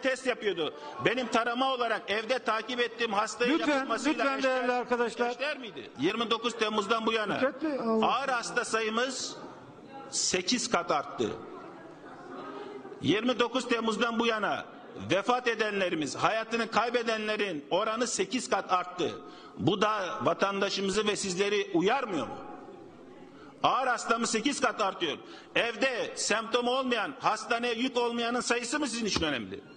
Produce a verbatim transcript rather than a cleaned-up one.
test yapıyordu. Benim tarama olarak evde takip ettiğim hastayı Lütfen, yapılmasıyla lütfen eşdeğer, değerli arkadaşlar. eşdeğer miydi? yirmi dokuz Temmuz'dan bu yana Dikkatli, Allah. ağır hasta sayımız sekiz kat arttı. yirmi dokuz Temmuz'dan bu yana vefat edenlerimiz, hayatını kaybedenlerin oranı sekiz kat arttı. Bu da vatandaşımızı ve sizleri uyarmıyor mu? Ağır hastamız sekiz kat artıyor. Evde semptomu olmayan, hastaneye yük olmayanın sayısı mı sizin için önemli?